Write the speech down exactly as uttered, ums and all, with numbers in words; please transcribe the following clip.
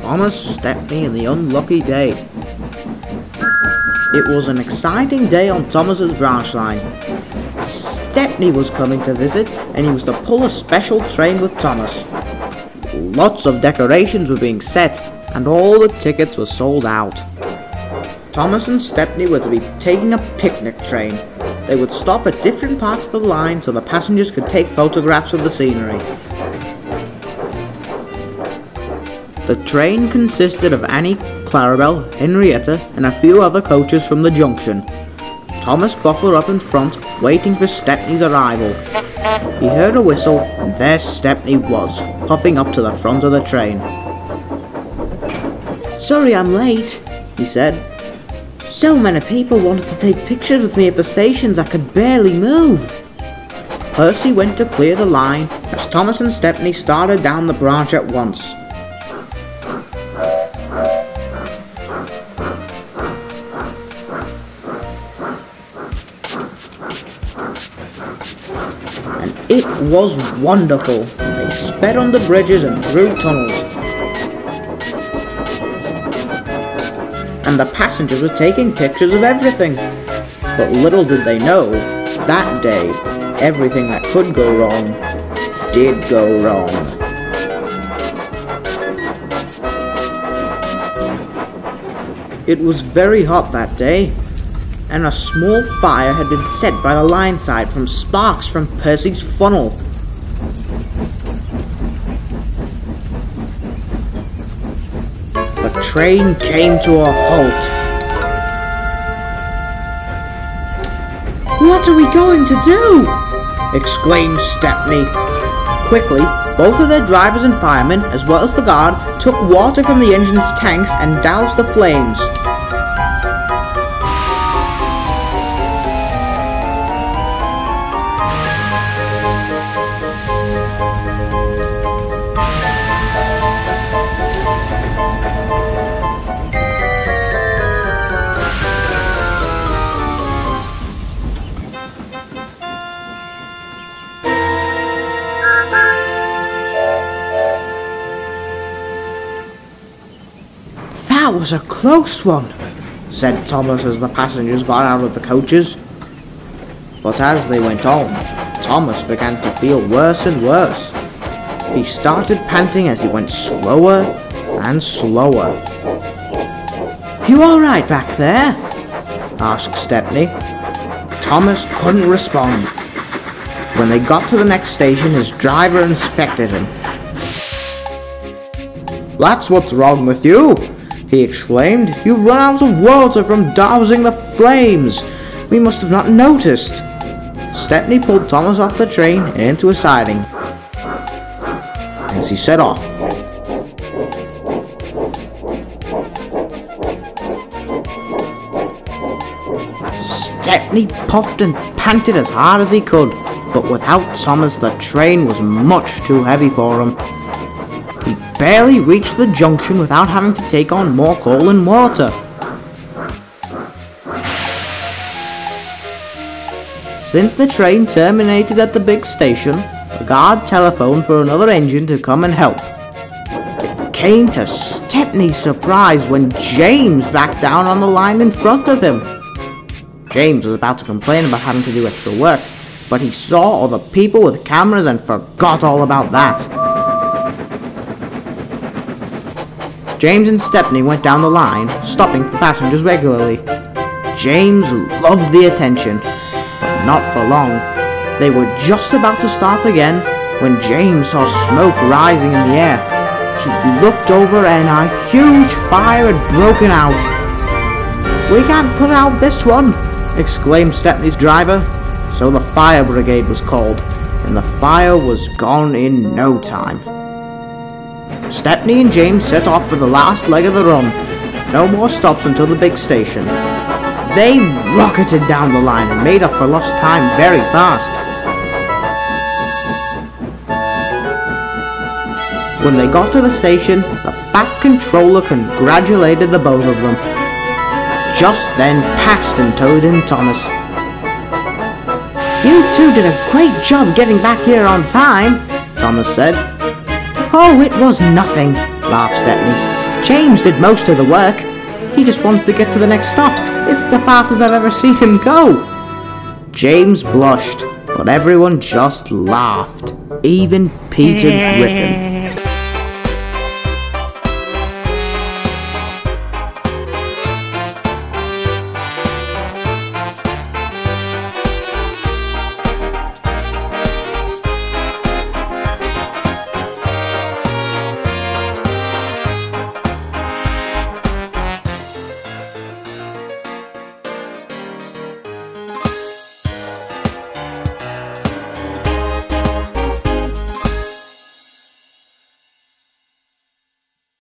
Thomas Stepney and the Unlucky Day. It was an exciting day on Thomas's branch line. Stepney was coming to visit, and he was to pull a special train with Thomas. Lots of decorations were being set, and all the tickets were sold out. Thomas and Stepney were to be taking a picnic train. They would stop at different parts of the line so the passengers could take photographs of the scenery. The train consisted of Annie, Clarabelle, Henrietta, and a few other coaches from the junction. Thomas buckled up in front, waiting for Stepney's arrival. He heard a whistle, and there Stepney was, puffing up to the front of the train. "Sorry I'm late," he said. "So many people wanted to take pictures with me at the stations I could barely move." Percy went to clear the line as Thomas and Stepney started down the branch at once. And it was wonderful. They sped under bridges and through tunnels. And the passengers were taking pictures of everything. But little did they know, that day, everything that could go wrong, did go wrong. It was very hot that day, and a small fire had been set by the line side from sparks from Percy's funnel. The train came to a halt. "What are we going to do?" exclaimed Stepney. Quickly, both of their drivers and firemen, as well as the guard, took water from the engine's tanks and doused the flames. "That was a close one," said Thomas as the passengers got out of the coaches. But as they went on, Thomas began to feel worse and worse. He started panting as he went slower and slower. "You all right back there?" asked Stepney. Thomas couldn't respond. When they got to the next station, his driver inspected him. "That's what's wrong with you," he exclaimed. "You've run out of water from dousing the flames. We must have not noticed." Stepney pulled Thomas off the train and into a siding as he set off. Stepney puffed and panted as hard as he could, but without Thomas the train was much too heavy for him. He barely reached the junction without having to take on more coal and water. Since the train terminated at the big station, the guard telephoned for another engine to come and help. It came to Stepney's surprise when James backed down on the line in front of him. James was about to complain about having to do extra work, but he saw all the people with cameras and forgot all about that. James and Stepney went down the line, stopping for passengers regularly. James loved the attention, but not for long. They were just about to start again when James saw smoke rising in the air. He looked over and a huge fire had broken out. "We can't put out this one," exclaimed Stepney's driver. So the fire brigade was called, and the fire was gone in no time. Stepney and James set off for the last leg of the run. No more stops until the big station. They rocketed down the line and made up for lost time very fast. When they got to the station, the fat controller congratulated the both of them. Just then, Paxton towed in Thomas. "You two did a great job getting back here on time," Thomas said. "Oh, it was nothing," laughed Stepney. James did most of the work. He just wanted to get to the next stop. It's the fastest I've ever seen him go. James blushed, but everyone just laughed. Even Peter Griffin.